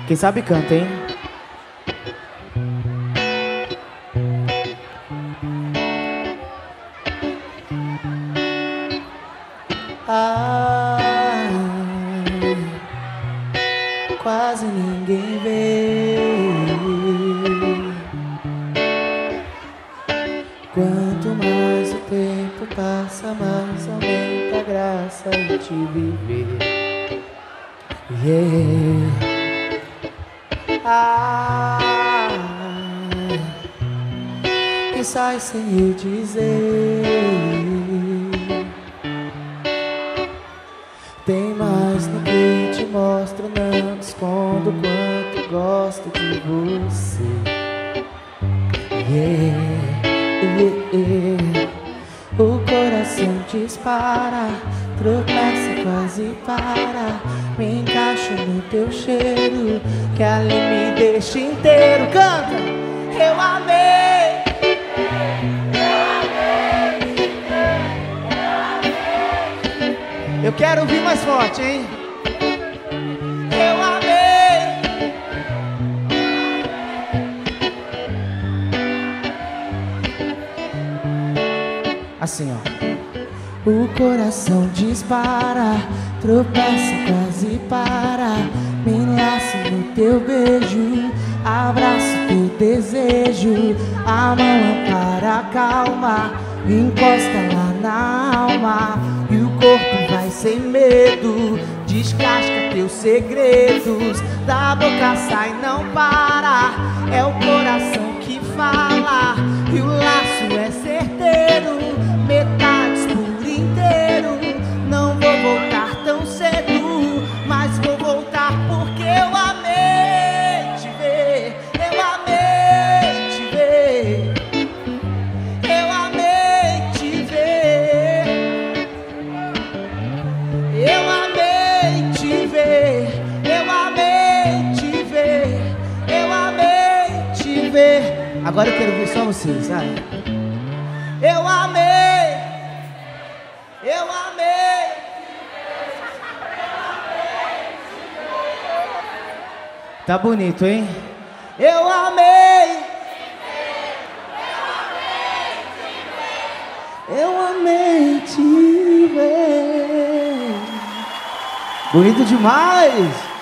Quem sabe canta, hein? Ah, quase ninguém vê. Quanto mais o tempo passa, mais aumenta a graça de te viver. Yeah. Ah, e sai sem eu dizer. Tem mais no que te mostro, não escondo quanto gosto de você. Yeah, yeah, yeah. O coração dispara, tropeça, quase para. Me encaixo no teu cheiro, que ali me deixa inteiro. Canta! Eu amei! Eu quero ouvir mais forte, hein? Eu amei! Assim, ó. O coração dispara, tropeça, quase para. Me enlaço no teu beijo, abraço teu desejo. A mão ampara, calma, encosta lá na alma. E o corpo vai sem medo, descasca teus segredos. Da boca sai, não para, é o coração que fala. E o laço é certeiro, metades por inteiro. Não vou voltar tão cedo, mas vou voltar porque eu amei te ver. Eu amei te ver. Eu amei te ver. Eu amei te ver. Eu amei te ver. Eu amei te ver. Agora eu quero ver só vocês, sabe? Eu amei. Eu amei. Tá bonito, hein? Eu amei. Eu amei te ver. Bonito demais.